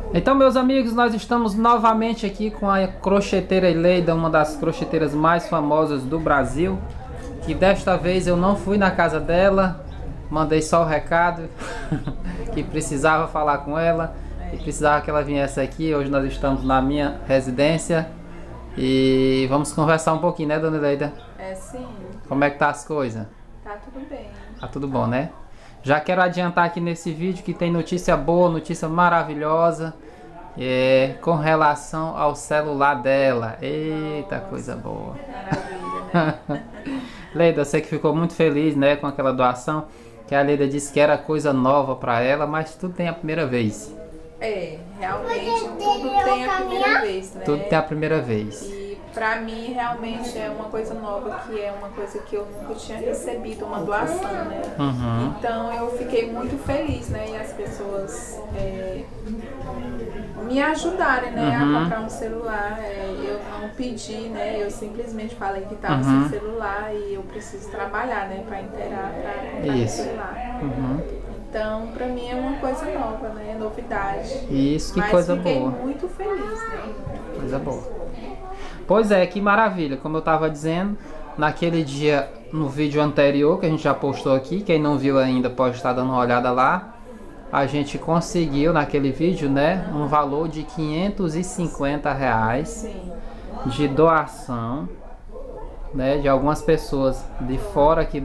Então, meus amigos, nós estamos novamente aqui com a crocheteira Ileida, uma das crocheteiras mais famosas do Brasil. Que desta vez eu não fui na casa dela, mandei só o recado que precisava falar com ela, que precisava que ela viesse aqui. Hoje nós estamos na minha residência e vamos conversar um pouquinho, né, dona Ileida? É, sim. Como é que tá as coisas? Tá tudo bem. Tá tudo bom, né? Já quero adiantar aqui nesse vídeo que tem notícia boa, notícia maravilhosa com relação ao celular dela. Eita, coisa boa. Maravilha, né? Leida, você que ficou muito feliz, né, com aquela doação, que a Leida disse que era coisa nova para ela, mas tudo tem a primeira vez. É, realmente tudo tem a primeira vez, né? Tudo tem a primeira vez. E pra mim realmente é uma coisa nova, que é uma coisa que eu nunca tinha recebido, uma doação, né? Uhum. Então eu fiquei muito feliz, né? E as pessoas me ajudarem, né? A comprar um celular. Eu não pedi, né? Eu simplesmente falei que estava sem celular e eu preciso trabalhar, né? Para inteirar, para comprar um celular. Então, pra mim é uma coisa nova, né? Novidade. Isso, que Mas coisa fiquei boa. muito feliz, né? Coisa boa. Pois é, que maravilha. Como eu tava dizendo, naquele dia, no vídeo anterior, que a gente já postou aqui, quem não viu ainda pode estar dando uma olhada lá. A gente conseguiu naquele vídeo, né, um valor de R$550 Sim. de doação, né, de algumas pessoas de fora aqui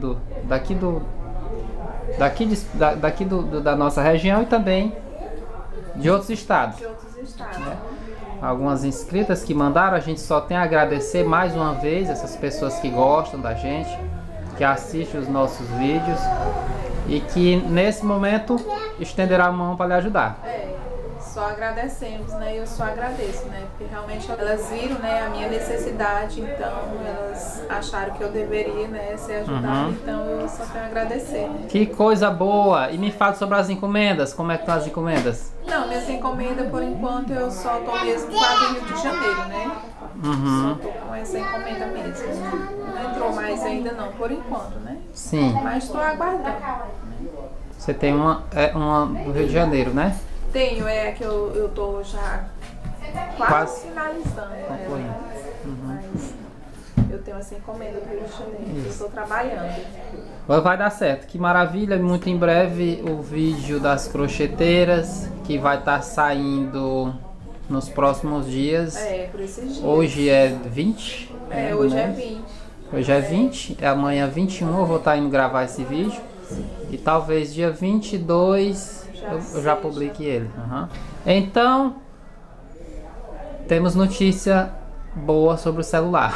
da nossa região e também de outros estados. De outros estados. Né? Algumas inscritas que mandaram, a gente só tem a agradecer mais uma vez essas pessoas que gostam da gente, que assistem os nossos vídeos e que nesse momento estenderá a mão para lhe ajudar. Só agradecemos, né? Eu só agradeço, né? Porque realmente elas viram, né, a minha necessidade, então elas acharam que eu deveria, né, ser ajudada, então eu só tenho a agradecer, né? Que coisa boa! E me fala sobre as encomendas, como é que estão as encomendas? Não, minhas encomendas por enquanto eu só tô mesmo para o Rio de Janeiro, né? Só tô com essa encomenda mesmo. Não entrou mais ainda não, por enquanto, né? Sim. Mas estou aguardando. Você tem uma do Rio de Janeiro, né? Tenho, que eu tô já quase finalizando ela, né? Mas eu tenho essa encomenda do Rio de Janeiro, que eu estou trabalhando. Vai dar certo, que maravilha. Muito em breve o vídeo das crocheteiras, que vai estar saindo nos próximos dias. Por esses dias. Hoje é 20? Hoje é 20. Hoje é 20, amanhã 21 eu vou estar indo gravar esse vídeo. E talvez dia 22 eu já publique ele. Então, temos notícia boa sobre o celular.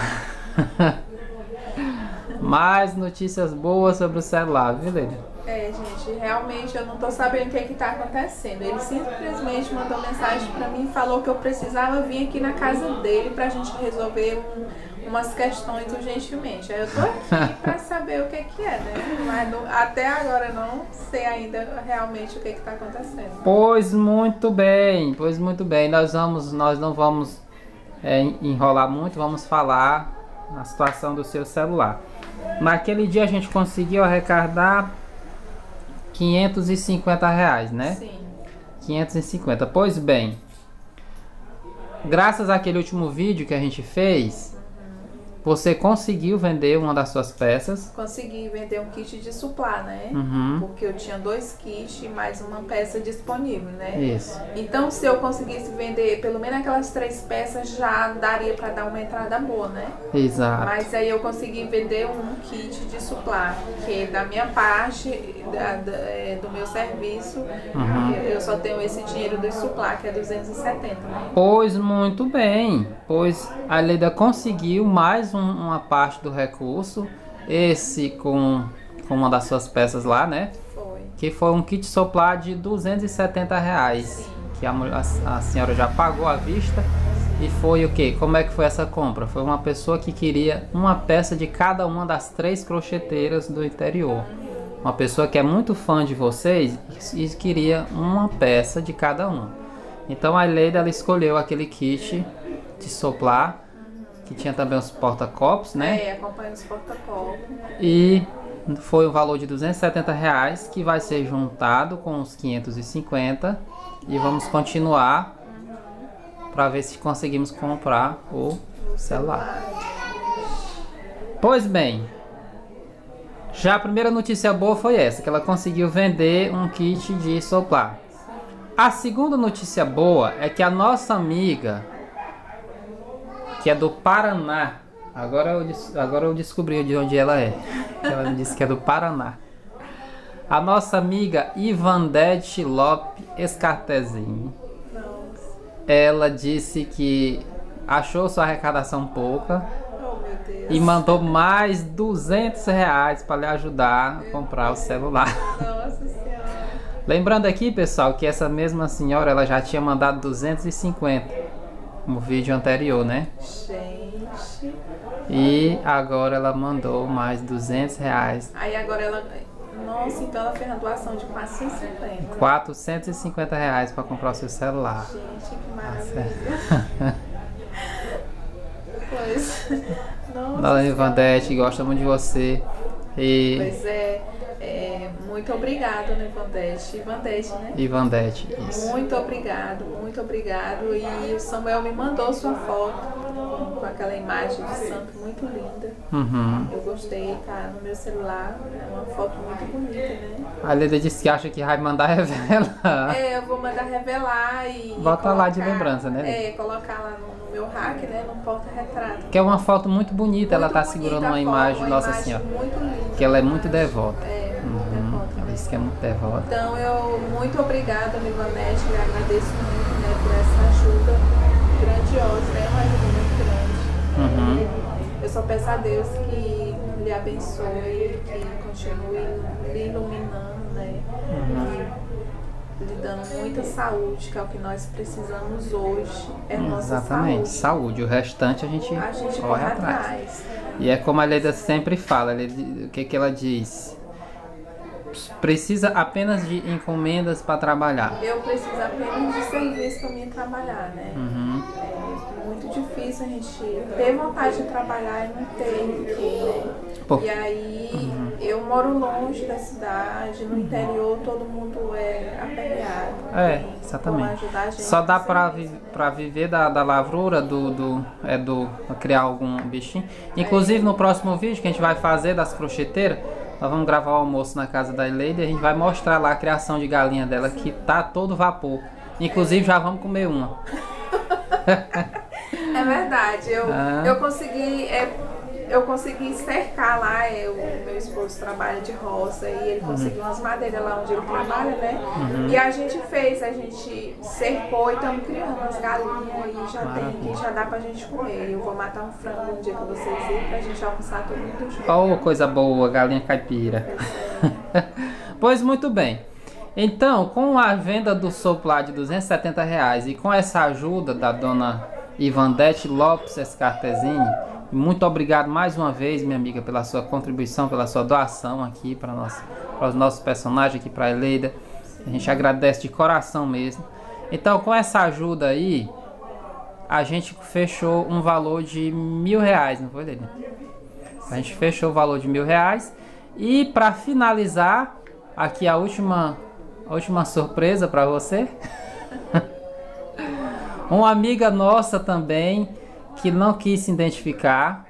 Mais notícias boas sobre o celular, viu, Leila? Gente, realmente eu não tô sabendo o que que tá acontecendo. Ele simplesmente mandou mensagem pra mim e falou que eu precisava vir aqui na casa dele pra gente resolver umas questões urgentemente. Aí eu tô aqui pra saber o que que é, né? Mas até agora não sei ainda realmente o que que tá acontecendo. Pois muito bem, Nós não vamos enrolar muito, vamos falar a situação do seu celular. Naquele dia a gente conseguiu arrecadar R$550, né? Sim. 550. Pois bem, graças àquele último vídeo que a gente fez, você conseguiu vender uma das suas peças. Consegui vender um kit de suplá, né? Porque eu tinha 2 kits e mais uma peça disponível, né? Isso. Então, se eu conseguisse vender pelo menos aquelas 3 peças, já daria para dar uma entrada boa, né? Exato. Mas aí eu consegui vender um kit de suplá, que da minha parte, do meu serviço, eu só tenho esse dinheiro do suplá, que é 270, né? Pois muito bem. Pois a Leida conseguiu mais uma parte do recurso, esse com uma das suas peças lá, né? Foi. Que foi um kit soplá de R$270, Sim. que a senhora já pagou à vista. E foi o que? Como é que foi essa compra? Foi uma pessoa que queria uma peça de cada uma das 3 crocheteiras do interior. Uma pessoa que é muito fã de vocês e queria uma peça de cada um. Então a Leida, ela escolheu aquele kit de soplá, que tinha também os porta-copos, né? Acompanha os porta-copos. E foi o valor de R$270, que vai ser juntado com os 550 e vamos continuar para ver se conseguimos comprar o celular. Pois bem, já a primeira notícia boa foi essa, que ela conseguiu vender um kit de soplar. A segunda notícia boa é que a nossa amiga, que é do Paraná, agora eu descobri de onde ela é. Ela me disse que é do Paraná. A nossa amiga Ivandete Lopes Escartezini. Ela disse que achou sua arrecadação pouca e mandou mais R$200 para lhe ajudar a comprar o celular. Nossa Senhora. Lembrando aqui, pessoal, que essa mesma senhora ela já tinha mandado 250 no vídeo anterior, né? Gente. E agora ela mandou mais R$200. Aí agora ela... Nossa, então ela fez uma doação de R$450. R$450 para comprar o seu celular. Gente, que maravilha. Pois. Nossa. Dona Ivandete, gosta muito de você. E... Pois é. Muito obrigado, né, Ivandete? Ivandete, né? Ivandete, isso. Muito obrigado, muito obrigado. E o Samuel me mandou sua foto com aquela imagem de santo muito linda. Uhum. Eu gostei, tá no meu celular. É uma foto muito bonita, né? A Leda disse que acha que vai mandar revelar. Eu vou mandar revelar e... Bota colocar, lá de lembrança, né? Colocar lá no meu rack, né? No porta-retrato. Que é uma foto muito bonita, ela tá Muito segurando bonita uma a imagem foto, de uma Nossa imagem Senhora. muito linda. Que ela é muito devota. Muito devota. Ela disse que é muito devota. Então eu muito obrigada, Ivandete, lhe agradeço muito, né, por essa ajuda grandiosa, é uma ajuda muito grande. Eu só peço a Deus que lhe abençoe, que continue lhe iluminando, né, e lhe dando muita saúde, que é o que nós precisamos hoje, é nossa Exatamente, saúde. saúde. O restante a gente corre atrás. E é como a Leda sempre fala, o que ela diz? Precisa apenas de encomendas para trabalhar. Eu preciso apenas de serviço para mim trabalhar, né? É muito difícil a gente ter vontade de trabalhar e não ter né? E aí eu moro longe da cidade, no interior todo mundo é aperreado. Exatamente. Ajudar a gente só dá para viver da lavroura criar algum bichinho. Inclusive no próximo vídeo que a gente vai fazer das crocheteiras, nós vamos gravar o almoço na casa da Eleida e a gente vai mostrar lá a criação de galinha dela, que tá todo vapor. Inclusive já vamos comer uma. É verdade, eu consegui cercar lá, o meu esposo trabalha de roça e ele conseguiu umas madeiras lá onde ele trabalha, né? E a gente cercou e estamos criando as galinhas e já tem aqui, já dá pra gente comer. Eu vou matar um frango um dia pra vocês irem, pra gente almoçar todo mundo junto. Oh, coisa boa, galinha caipira. Pois muito bem. Então, com a venda do soplar de R$270 e com essa ajuda da dona Ivandete Lopes Escartezini, muito obrigado mais uma vez, minha amiga, pela sua contribuição, pela sua doação aqui para os nossos personagens, aqui para a Eleida. A gente agradece de coração mesmo. Então, com essa ajuda aí, a gente fechou um valor de R$1.000, não foi, Eleida? A gente fechou o valor de R$1.000. E para finalizar, aqui a última surpresa para você. Uma amiga nossa também, que não quis se identificar,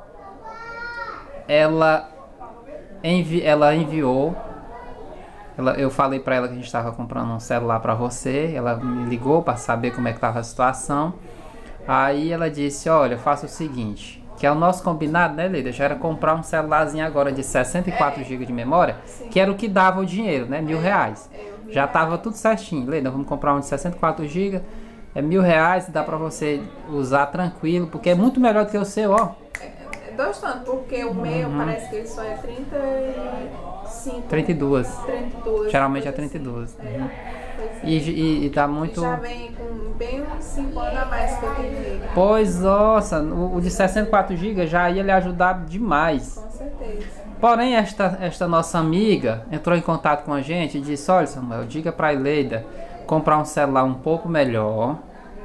ela enviou, eu falei para ela que a gente estava comprando um celular para você, ela me ligou para saber como é que estava a situação. Aí ela disse, olha, faça o seguinte, que é o nosso combinado, né, Leida? Já era comprar um celularzinho agora de 64 GB de memória, que era o que dava o dinheiro, né, R$1.000. Já estava tudo certinho, Leida, vamos comprar um de 64 GB, é R$1.000, dá pra você usar tranquilo, porque é muito melhor do que o seu, ó. Dois tantos, porque o meu parece que ele só é 35. 32. 32. Geralmente é 32. E dá muito... Já vem com bem uns 5 anos a mais que eu tenho nele. Pois, nossa, o de 64 GB já ia lhe ajudar demais. Com certeza. Porém, esta nossa amiga entrou em contato com a gente e disse, olha, Samuel, diga pra Eleida comprar um celular um pouco melhor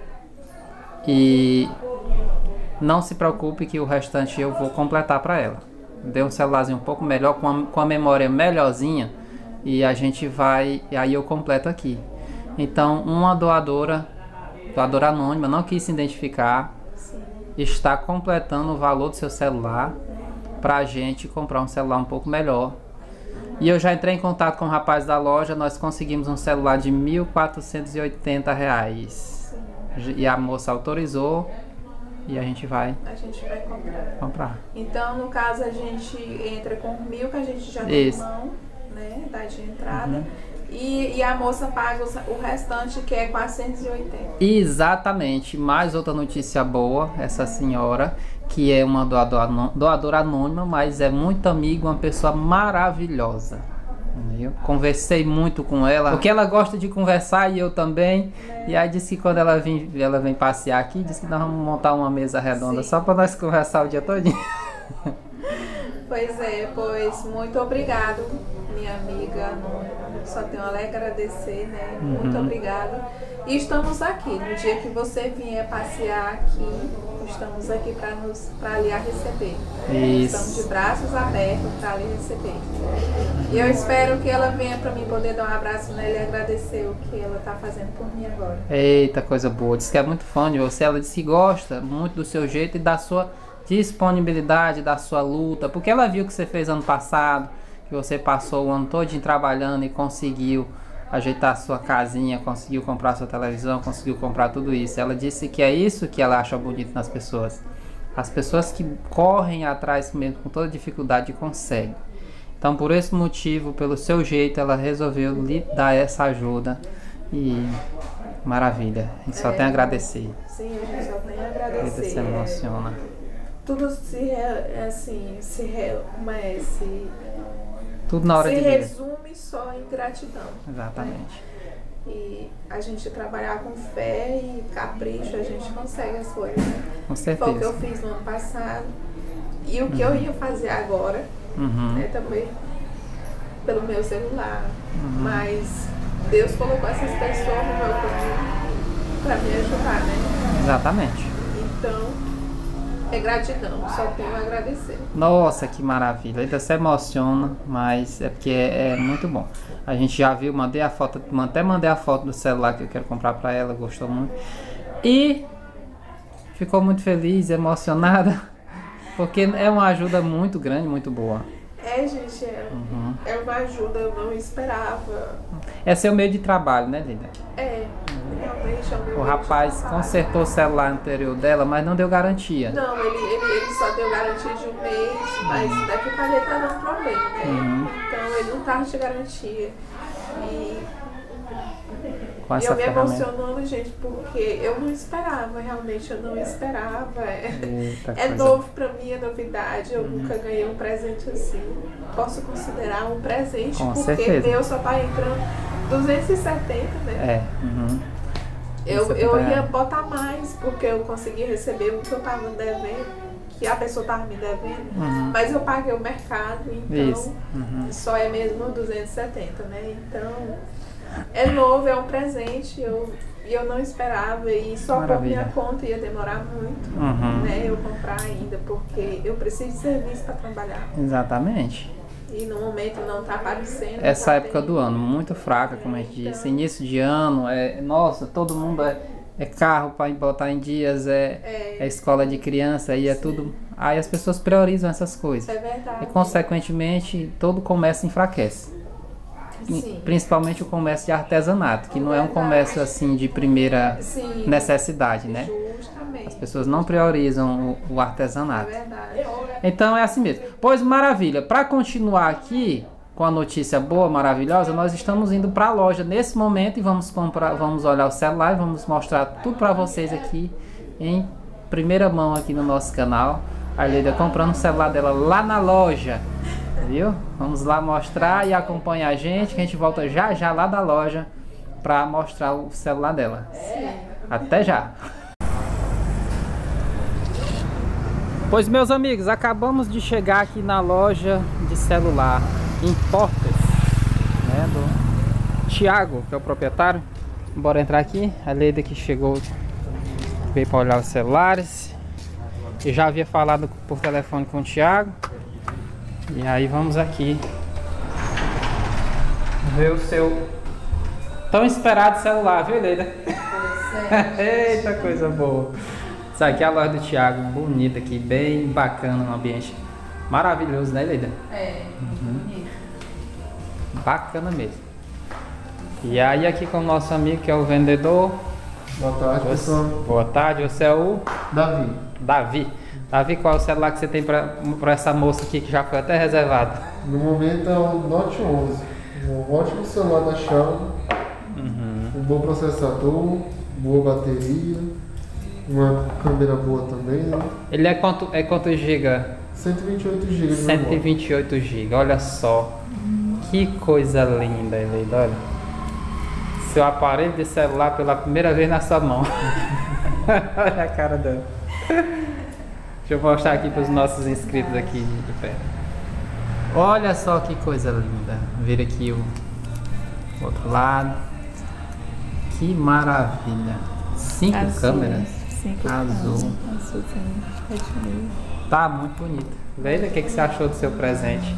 e não se preocupe que o restante eu vou completar para ela. Dê um celularzinho um pouco melhor, com a memória melhorzinha, e a gente vai, e aí eu completo aqui. Então uma doadora doadora anônima, não quis se identificar, está completando o valor do seu celular pra gente comprar um celular um pouco melhor. E eu já entrei em contato com o rapaz da loja, nós conseguimos um celular de R$ 1.480. E a moça autorizou e a gente vai comprar. Então, no caso, a gente entra com 1.000 que a gente já tem mão, né, dá de entrada. E a moça paga o restante, que é 480. Exatamente. Mais outra notícia boa, essa senhora, que é uma doadora anônima, mas é muito amiga, uma pessoa maravilhosa. Eu conversei muito com ela, porque ela gosta de conversar e eu também. E aí disse que quando ela vem passear aqui, disse que nós vamos montar uma mesa redonda só para nós conversar o dia todinho. Pois muito obrigado, minha amiga. Só tenho a agradecer, né? Muito obrigado. E estamos aqui. No dia que você vier passear aqui, estamos aqui para lhe receber. Isso. Estamos de braços abertos para lhe receber. E eu espero que ela venha para mim poder dar um abraço nela e agradecer o que ela está fazendo por mim agora. Eita, coisa boa. Diz que é muito fã de você. Ela disse que gosta muito do seu jeito e da sua disponibilidade, da sua luta. Porque ela viu o que você fez ano passado, que você passou o ano todo trabalhando e conseguiu ajeitar a sua casinha, conseguiu comprar sua televisão, conseguiu comprar tudo isso. Ela disse que é isso que ela acha bonito nas pessoas. As pessoas que correm atrás mesmo com toda dificuldade conseguem. Então, por esse motivo, pelo seu jeito, ela resolveu lhe dar essa ajuda. E maravilha, a gente só tem a agradecer. Sim, a gente só tem a agradecer. Você emociona. Tudo tudo na hora de vida. Se resume só em gratidão. Exatamente. E a gente trabalhar com fé e capricho, a gente consegue as coisas, né? Com certeza. Foi o que eu fiz no ano passado. E o que eu ia fazer agora, né, também pelo meu celular. Mas Deus colocou essas pessoas no meu caminho para me ajudar, né? Exatamente. Então, é gratidão, só tenho a agradecer. Nossa, que maravilha. Ainda se emociona, mas é porque é muito bom. A gente já viu, mandei a foto, até mandei a foto do celular que eu quero comprar para ela, gostou muito. E ficou muito feliz, emocionada, porque é uma ajuda muito grande, muito boa. Gente, é uma ajuda, eu não esperava. É seu meio de trabalho, né, Linda? Realmente é o meu. O rapaz consertou o celular anterior dela, mas não deu garantia. Não, ele só deu garantia de 1 mês, mas daqui pra ele tá dando problema, né? Então ele não tava de garantia. E eu me emocionando, gente, porque eu não esperava, realmente eu não esperava. É novo pra mim, é novidade. Eu nunca ganhei um presente assim. Posso considerar um presente, com porque certeza. Meu só tá entrando 270, né? Eu ia botar mais, porque eu consegui receber o que eu tava devendo, que a pessoa tava me devendo, mas eu paguei o mercado, então só é mesmo 270, né? Então é novo, é um presente, e eu não esperava, e só por minha conta ia demorar muito, né? Eu comprar ainda, porque eu preciso de serviço para trabalhar. Exatamente. E no momento não tá aparecendo. Essa época do ano, muito fraca, como a gente disse. Início de ano, nossa, todo mundo é carro para botar em dias, é escola de criança, aí é tudo. Aí as pessoas priorizam essas coisas. É verdade. E consequentemente todo o comércio enfraquece. Sim. Principalmente o comércio de artesanato, que não é um comércio assim de primeira necessidade, né? Justamente. As pessoas não priorizam o artesanato. É verdade. Então é assim mesmo. Pois maravilha, para continuar aqui com a notícia boa, maravilhosa, nós estamos indo para a loja nesse momento e vamos olhar o celular e vamos mostrar tudo para vocês aqui em primeira mão aqui no nosso canal. A Leida comprando o celular dela lá na loja. Viu? Vamos lá mostrar e acompanhar a gente, que a gente volta já já lá da loja para mostrar o celular dela. Sim. Até já! Pois meus amigos, acabamos de chegar aqui na loja de celular Importes, né, do Thiago, que é o proprietário. Bora entrar aqui. A Leida que chegou, veio para olhar os celulares. Eu já havia falado por telefone com o Thiago. E aí vamos aqui ver o seu tão esperado celular, viu, Leida? Eita, coisa boa. Isso aqui é a loja do Thiago, bonita aqui, bem bacana, um ambiente maravilhoso, né, Leida? É, bonito. Bacana mesmo. E aí aqui com o nosso amigo que é o vendedor. Boa tarde, pessoal. Boa tarde, você é o Davi. Davi, qual é o celular que você tem pra essa moça aqui que já foi até reservado? No momento é o Note 11. Um ótimo celular da Xiaomi. Um bom processador, boa bateria, uma câmera boa também. Né? Ele é quanto giga? 128 GB. 128 GB, olha só. Que coisa linda, Leida, olha. Seu aparelho de celular pela primeira vez na sua mão. Olha a cara dela. Deixa eu mostrar aqui para os nossos inscritos aqui de perto. Olha só que coisa linda. Vira aqui o outro lado. Que maravilha. 5 câmeras. 5 Azul. Azulzinho. Tá muito bonito. Leila, o que você achou do seu presente?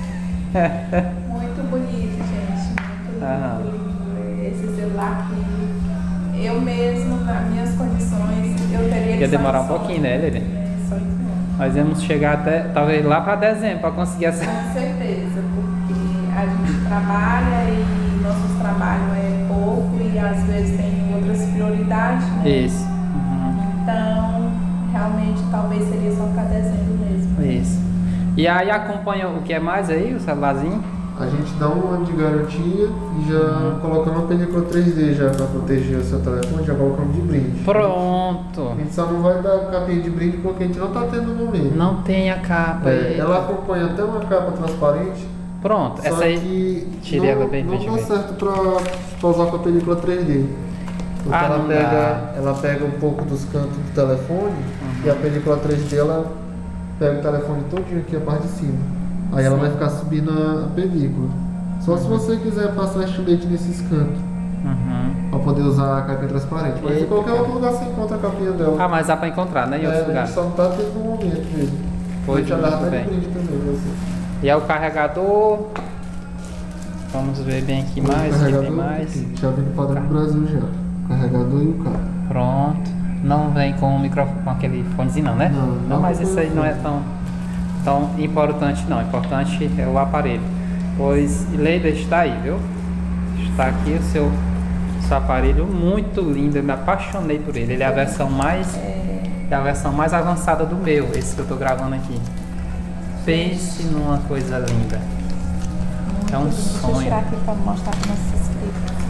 Muito bonito, gente. Muito lindo. Esse celular que eu mesmo, nas minhas condições, eu teria que... Ia demorar um pouquinho, né, Leila? Só em Nós íamos chegar até, talvez lá para dezembro, para conseguir essa... Com certeza, porque a gente trabalha e nosso trabalho é pouco e às vezes tem outras prioridades, né? Isso. Então, realmente, talvez seria só para dezembro mesmo. Isso. E aí acompanha o que é mais aí, o celularzinho? A gente dá um ano de garantia e já colocamos uma película 3D já para proteger o seu telefone, já colocamos de brinde. Pronto. A gente só não vai dar capinha de brinde porque a gente não tá tendo no momento. Não tem a capa. Ela acompanha até uma capa transparente. Pronto, Só essa aí. que Tirei ela bem não pra dá ver. certo pra usar com a película 3D. Porque ela pega um pouco dos cantos do telefone e a película 3D ela pega o telefone todinho aqui a parte de cima. Aí ela vai ficar subindo a película. Só se você quiser passar estilete nesses cantos. Pra poder usar a capinha transparente. Mas em qualquer outro lugar você encontra a capinha dela. Ah, mas dá pra encontrar, né? Em outros A lugares. gente só não tá tendo no momento mesmo. Pois, a gente muito agarra bem. de brinde também, você. E é o carregador. Vamos ver bem aqui mais. Aqui tem mais. Já vem no padrão do Brasil já. O carregador e o cabo. Pronto. Não vem com o microfone, com aquele fonezinho não, né? Não, Mas isso aí não é tão importante não. O importante é o aparelho. Pois Leida está aí, viu? Está aqui o seu aparelho muito lindo. Eu me apaixonei por ele. Ele é a versão mais avançada do meu, esse que eu estou gravando aqui. Pense numa coisa linda. É um Deixa eu sonho. tirar aqui para mostrar para nossos inscritos.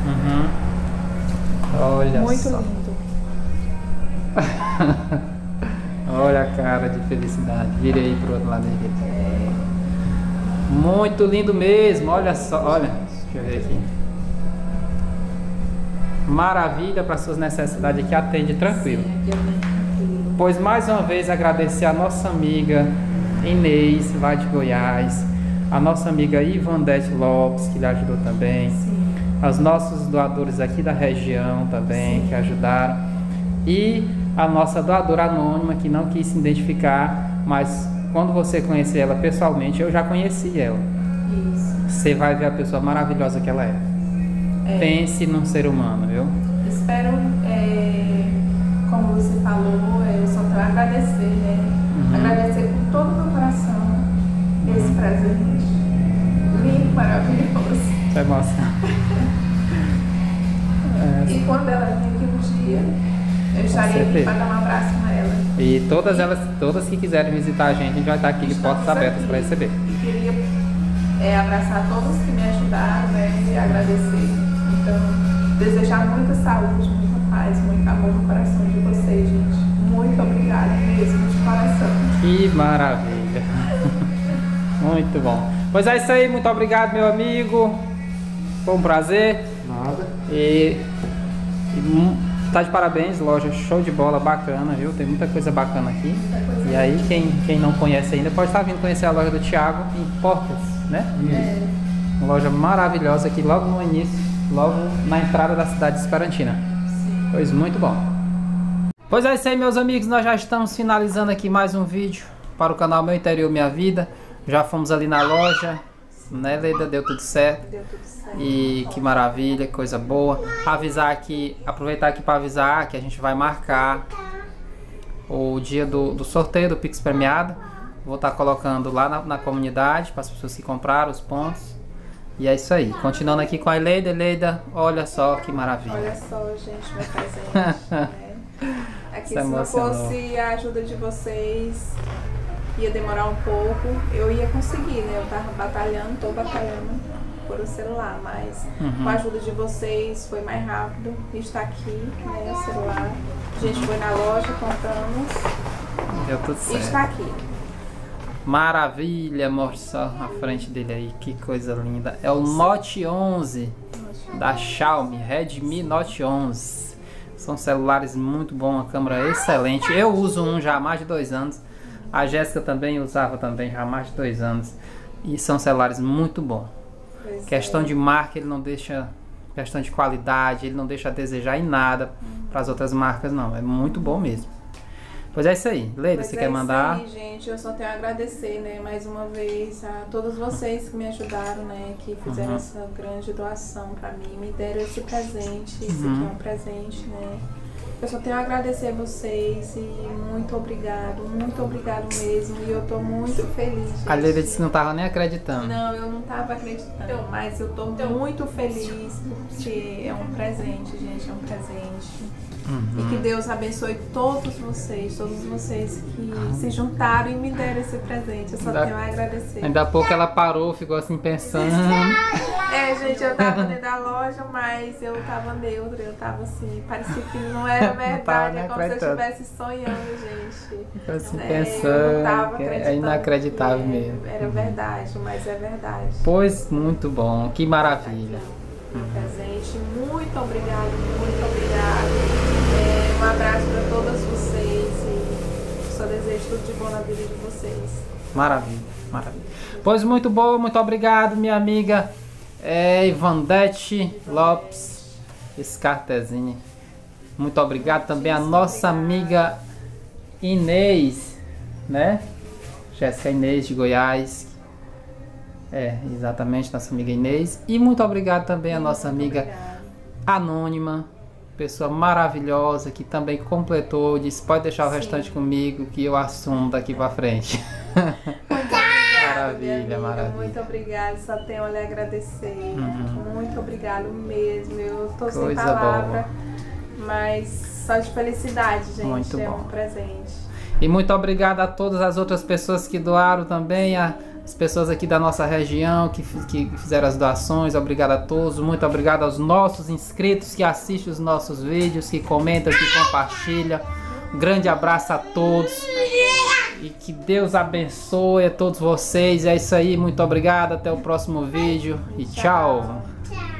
Olha Muito só. lindo. Olha a cara de felicidade. Vire aí pro outro lado aí. Muito lindo mesmo. Olha só. Olha. Deixa eu ver aqui. Maravilha para suas necessidades aqui. Atende tranquilo. Sim, aqui é bem tranquilo. Pois mais uma vez agradecer a nossa amiga Inês, lá de Goiás. A nossa amiga Ivandete Lopes, que lhe ajudou também. Sim. Os nossos doadores aqui da região também, que ajudaram. E a nossa doadora anônima, que não quis se identificar, mas quando você conhecer ela pessoalmente, eu já conheci ela. Isso. Você vai ver a pessoa maravilhosa que ela é. Pense num ser humano, viu? Espero, como você falou, eu só tenho a agradecer, né? Agradecer com todo o meu coração esse presente. Lindo, maravilhoso. Você emociona. E quando ela vir aqui um dia, eu estarei aqui para dar um abraço com ela. E todas que quiserem visitar a gente vai estar aqui de portas abertas para receber. E queria abraçar todos que me ajudaram, né? E agradecer. Então, desejar muita saúde, muita paz, muito amor no coração de vocês, gente. Muito obrigada mesmo, de coração. Que maravilha. Muito bom. Pois é isso aí, muito obrigado, meu amigo. Foi um prazer. Nada. E tá de parabéns, loja show de bola, bacana, viu? Tem muita coisa bacana aqui. E aí, quem não conhece ainda pode estar vindo conhecer a loja do Thiago em Portas, né? Uma loja maravilhosa aqui logo no início, logo na entrada da cidade de Esperantina. Sim. Pois muito bom. Pois é isso aí, meus amigos, nós já estamos finalizando aqui mais um vídeo para o canal Meu Interior Minha Vida. Já fomos ali na loja, né, Leida? Deu tudo certo. Deu tudo certo. E que maravilha, coisa boa. Avisar aqui, aproveitar aqui para avisar que a gente vai marcar o dia do sorteio do Pix Premiado. Vou estar colocando lá na comunidade para as pessoas que compraram os pontos. E é isso aí. Continuando aqui com a Eleida. Eleida, olha só que maravilha. Olha só, gente, meu presente. Né? Aqui, se não fosse a ajuda de vocês, ia demorar um pouco. Eu ia conseguir, né? Eu tava batalhando, tô batalhando por o celular, mas com a ajuda de vocês foi mais rápido. Está aqui, né? O celular. A gente foi na loja, compramos. Deu tudo certo. E está aqui. Maravilha, mostra só a frente dele aí, que coisa linda. É o Note 11 da Xiaomi, Redmi Note 11. São celulares muito bons, a câmera é excelente. Eu uso um já há mais de 2 anos. A Jéssica também usava também já há mais de 2 anos. E são celulares muito bons. Questão de marca, ele não deixa... Questão de qualidade, ele não deixa a desejar em nada para as outras marcas, não. É muito bom mesmo. Pois é isso aí. Leida, você quer mandar? É isso aí, gente. Eu só tenho a agradecer, né, mais uma vez a todos vocês que me ajudaram, né, que fizeram essa grande doação para mim, me deram esse presente. Esse aqui é um presente, né. Eu só tenho a agradecer a vocês e muito obrigado mesmo. E eu tô muito feliz, gente. A Leida disse que não tava nem acreditando. Não, eu não tava acreditando, mas eu tô muito feliz porque é um presente, gente, é um presente. E que Deus abençoe todos vocês que se juntaram e me deram esse presente. Eu só tenho a agradecer. Ainda há pouco ela parou, ficou assim pensando. É, gente, eu tava dentro da loja, mas eu tava neutra, eu tava assim, parecia que não era verdade, é como se eu estivesse sonhando, gente. Ficou assim né? pensando, Eu não tava é inacreditável que mesmo. Era verdade, mas é verdade. Pois, muito bom, que maravilha. Presente, muito obrigado, muito obrigado. Um abraço para todas vocês e só desejo tudo de bom na vida de vocês. Maravilha, maravilha. Pois muito bom, muito obrigado, minha amiga Ivandete Lopes Scartezini. Muito obrigado também a nossa amiga Inês, né? Jéssica Inês de Goiás. Exatamente, nossa amiga Inês. E muito obrigado também a nossa amiga Anônima, pessoa maravilhosa que também completou, disse pode deixar o restante comigo que eu assumo daqui pra frente. Maravilha, maravilha. Muito obrigada, só tenho a lhe agradecer. Muito obrigado mesmo. Eu tô sem palavra, mas só de felicidade, gente. Muito bom. Um presente. E muito obrigado a todas as outras pessoas que doaram também, as pessoas aqui da nossa região que fizeram as doações. Obrigado a todos, muito obrigado aos nossos inscritos que assistem os nossos vídeos, que comentam, que compartilham. Um grande abraço a todos e que Deus abençoe a todos vocês. É isso aí, muito obrigado, até o próximo vídeo e tchau.